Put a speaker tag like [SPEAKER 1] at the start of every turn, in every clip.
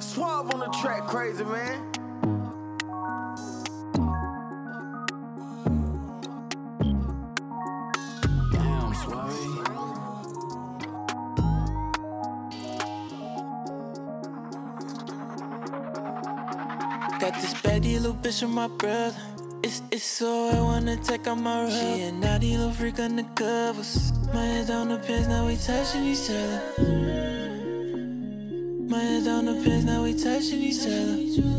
[SPEAKER 1] Suave on the track, crazy man. Damn, Suave.
[SPEAKER 2] Got this baddie little bitch from my brother. It's so I wanna take on my rub. She a naughty little freak on the covers. My hands on the pins, now we touching each other. My hands on the pins, now we touching each other.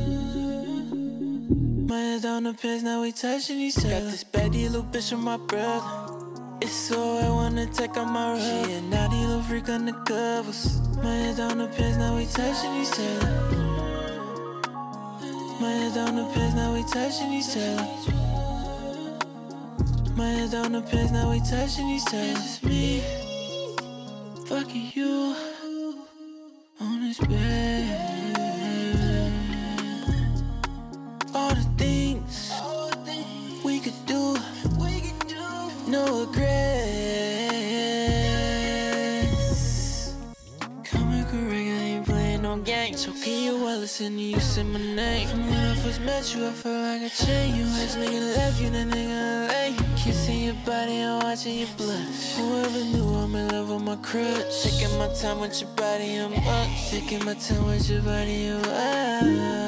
[SPEAKER 2] My hands on the pins, now we touching each other. Got this baddie little bitch from my brother. It's so I wanna take on my rub. She a naughty little freak on the covers. My hands on the pins, now we touching each other. My hands on the pins, now we touching each other. My hands on the pins, now we touching each other. It's just me, fucking you, on this bed. All the things we could do, no regrets. Coming correct, I ain't playing no games. So can you well listen to you say my name? From when I first met you, I felt like a chain. You ex nigga left you, that nigga late. Kissing your body and watching you blush. Whoever knew I'm in love with my crutch. Taking my time with your body, I'm up. Taking my time with your body, I'm up.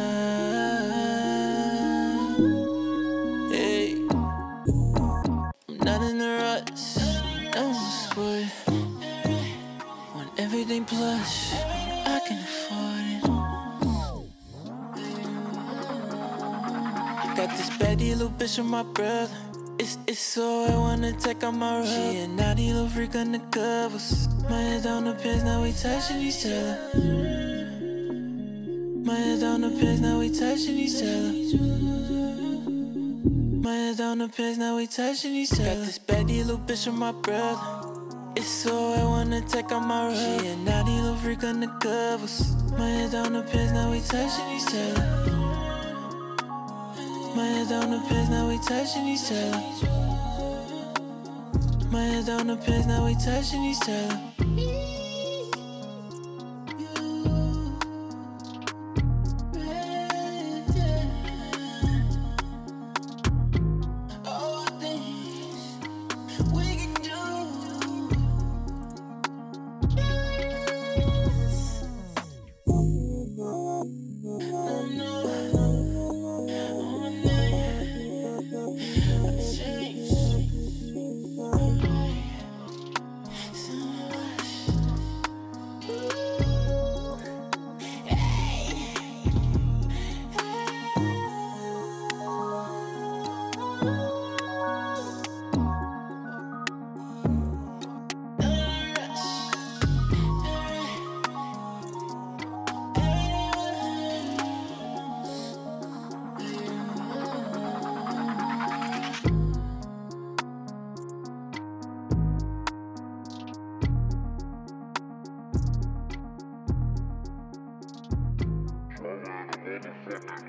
[SPEAKER 2] Hey, I'm not in a rush, I'm spoiled. Want everything plush, I can afford it. Got this baddie little bitch from my brother. It's so I wanna take on my rub. She a naughty little freak on the covers. My hands on the pins, now we touching each other. My hands on the pins, now we touching each other. My hands on the pins, now we touching each other. Got this baddie little bitch from my brother. It's so I wanna take on my rub. She a naughty little freak on the covers. My hands on the pins, now we touching each other. My hands on the pins, now we touching each other. My hands on the pins, now we touching each other.
[SPEAKER 3] Second.